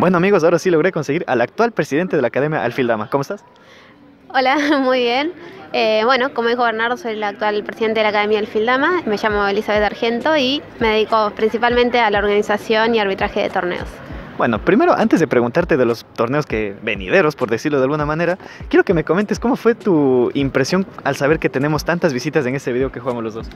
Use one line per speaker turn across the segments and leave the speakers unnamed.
Bueno amigos, ahora sí logré conseguir al actual presidente de la Academia Alfil Dama. ¿Cómo estás?
Hola, muy bien. Bueno, como dijo Bernardo, soy la actual presidente de la Academia Alfil Dama. Me llamo Elizabeth Argento y me dedico principalmente a la organización y arbitraje de torneos.
Bueno, primero, antes de preguntarte de los torneos venideros, por decirlo de alguna manera, quiero que me comentes cómo fue tu impresión al saber que tenemos tantas visitas en este video que jugamos los dos.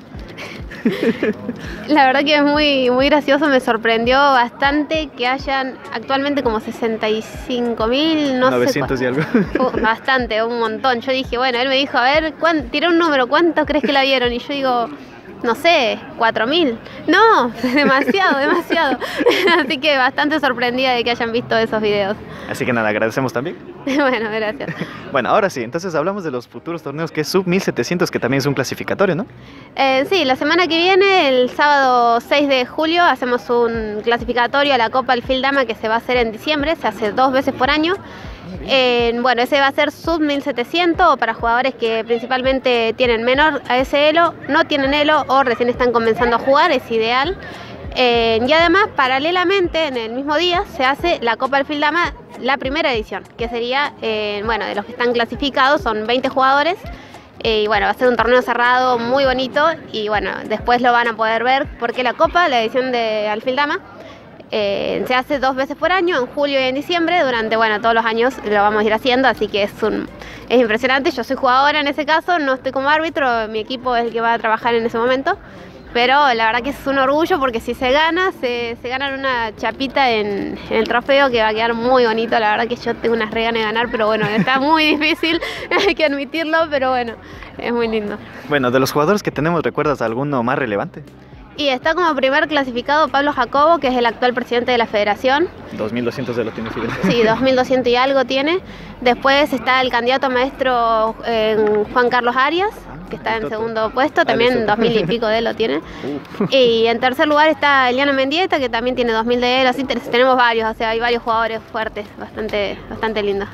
La verdad que es muy gracioso, me sorprendió bastante que hayan actualmente como 65.000, no
900
sé.
Y algo.
Bastante, un montón. Yo dije, bueno, él me dijo, a ver, tiré un número, ¿cuántos crees que la vieron? Y yo digo, no sé, 4.000. No, demasiado. Así que bastante sorprendida de que hayan visto esos videos.
Así que nada, agradecemos también.
Bueno, gracias.
Bueno, ahora sí, entonces hablamos de los futuros torneos que es Sub 1700, que también es un clasificatorio, ¿no?
Sí, la semana que viene, el sábado 6 de julio, hacemos un clasificatorio a la Copa Alfil Dama que se va a hacer en diciembre, se hace 2 veces por año. Bueno, ese va a ser sub 1700 para jugadores que principalmente tienen menor a ese elo, no tienen elo o recién están comenzando a jugar, es ideal. Y además, paralelamente, en el mismo día, se hace la Copa Alfil Dama, la primera edición, que sería, bueno, de los que están clasificados, son 20 jugadores. Y bueno, va a ser un torneo cerrado muy bonito y bueno, después lo van a poder ver porque la Copa, la edición de Alfil Dama, se hace 2 veces por año, en julio y en diciembre, durante, bueno, todos los años lo vamos a ir haciendo, así que es impresionante. Yo soy jugadora en ese caso, no estoy como árbitro, mi equipo es el que va a trabajar en ese momento, pero la verdad que es un orgullo porque si se gana, se ganan una chapita en el trofeo que va a quedar muy bonito. La verdad que yo tengo unas re ganas de ganar, pero bueno, está muy difícil, hay que admitirlo, pero bueno, es muy lindo.
Bueno, de los jugadores que tenemos, ¿recuerdas alguno más relevante?
Y está como primer clasificado Pablo Jacobo, que es el actual presidente de la federación.
2200 de lo tiene Fidel.
Sí, 2200 y algo tiene. Después está el candidato a maestro Juan Carlos Arias, que está en segundo puesto, también 2000 y pico de él lo tiene. Y en tercer lugar está Eliana Mendieta, que también tiene 2000 de él. Así tenemos varios, o sea, hay varios jugadores fuertes, bastante lindos.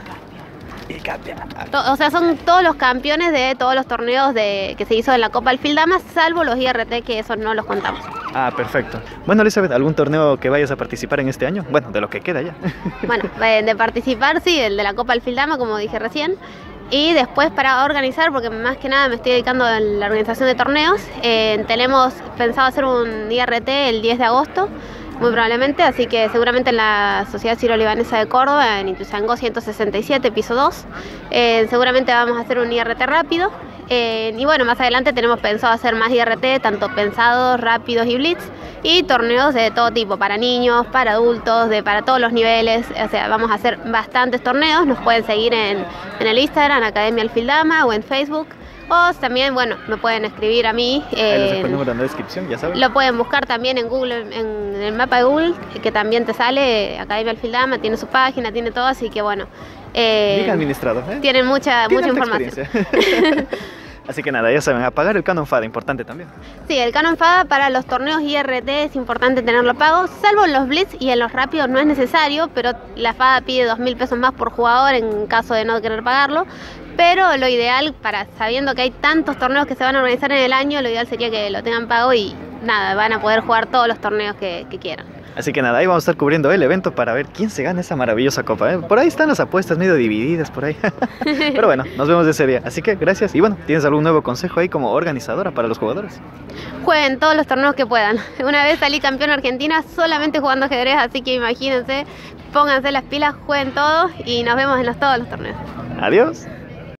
O sea, son todos los campeones de todos los torneos que se hizo en la Copa Alfil Dama, salvo los IRT, que esos no los contamos.
Ah, perfecto. Bueno, Elizabeth, ¿algún torneo que vayas a participar en este año? Bueno, de lo que queda ya. Bueno,
de participar, sí, el de la Copa Alfil Dama, como dije recién. Y después para organizar, porque más que nada me estoy dedicando a la organización de torneos, tenemos pensado hacer un IRT el 10 de agosto, muy probablemente, así que seguramente en la Sociedad Siro-Libanesa de Córdoba, en Ituzaingó 167, piso 2, seguramente vamos a hacer un IRT rápido. Y bueno, más adelante tenemos pensado hacer más IRT, tanto pensados, rápidos y blitz, y torneos de todo tipo, para niños, para adultos, para todos los niveles. O sea, vamos a hacer bastantes torneos. Nos pueden seguir en el Instagram, Academia Alfil Dama, o en Facebook. O también, bueno, me pueden escribir a mí.
Ahí les dejo el número en la descripción, ya saben.
Lo pueden buscar también en Google, en el mapa de Google, que también te sale, Academia Alfil Dama, tiene su página, tiene todo, así que bueno.
Bien administrado, ¿eh?
Tienen mucha información.
Así que nada, ya saben, apagar el Canon FADA, importante también.
Sí, el Canon FADA para los torneos IRT es importante tenerlo pago, salvo en los blitz y en los rápidos no es necesario, pero la FADA pide 2.000 pesos más por jugador en caso de no querer pagarlo. Pero lo ideal, sabiendo que hay tantos torneos que se van a organizar en el año, lo ideal sería que lo tengan pago y nada, van a poder jugar todos los torneos que quieran.
Así que nada, ahí vamos a estar cubriendo el evento para ver quién se gana esa maravillosa copa, ¿eh? Por ahí están las apuestas medio divididas por ahí. Pero bueno, nos vemos ese día. Así que gracias. Y bueno, ¿tienes algún nuevo consejo ahí como organizadora para los jugadores?
Jueguen todos los torneos que puedan. Una vez salí campeón argentina solamente jugando ajedrez, así que imagínense, pónganse las pilas, jueguen todos y nos vemos en todos los torneos.
Adiós.